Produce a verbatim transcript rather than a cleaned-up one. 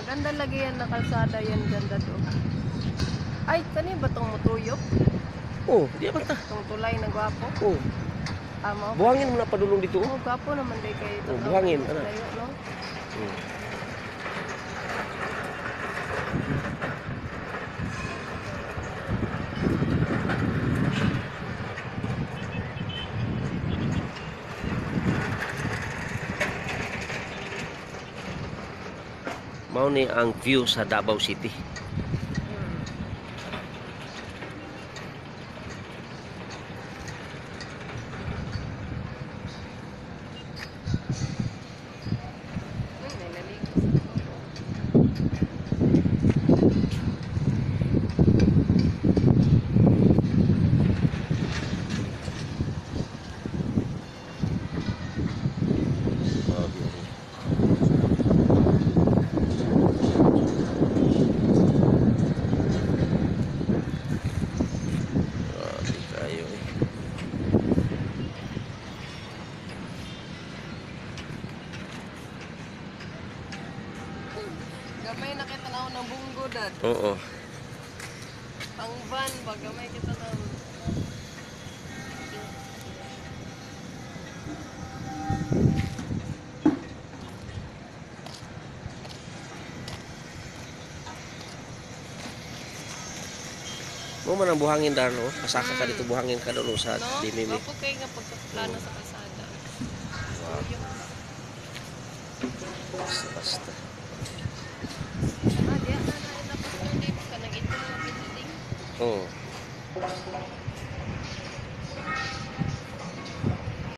Maganda lagi yan na kalsada yan ganda doon. Ay, kani ba tong mutuyok? Oh, di ba ta? Tong tulay na gwapo? Oh, Amo. buhangin mo na padulong dito. Oh, gwapo naman day kay Oh, buhangin, ano? Layo, no? Hmm. Mao ni ang view sa Davao City. Gamay na kita na ng bunggo dad. Oo. Ang van ba gamay kita na. Mo man ang buhangin dar no. Pasaka ka dito buhangin ka doon sa No? dinimi. Opo kay nga pagkaplano sa kalsada. Wow. Basta basta. Ah, diya na na ilapos mo di ka nag-ito na building. Oo.